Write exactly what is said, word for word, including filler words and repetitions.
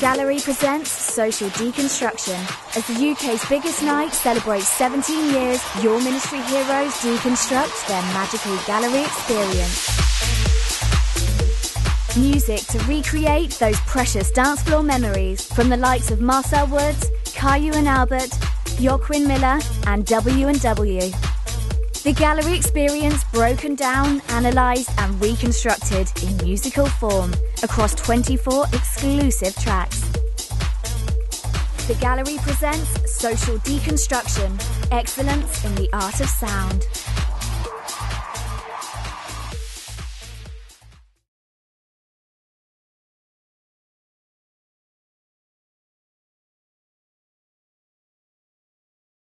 Gallery presents Social Deconstruction. As the U K's biggest night celebrates seventeen years, your ministry heroes deconstruct their magical gallery experience. Music to recreate those precious dance floor memories from the likes of Marcel Woods, Caillou and Albert, Joaquin Miller and W and W. The gallery experience broken down, analysed and reconstructed in musical form across twenty-four exclusive tracks. The gallery presents Social Deconstruction, excellence in the art of sound.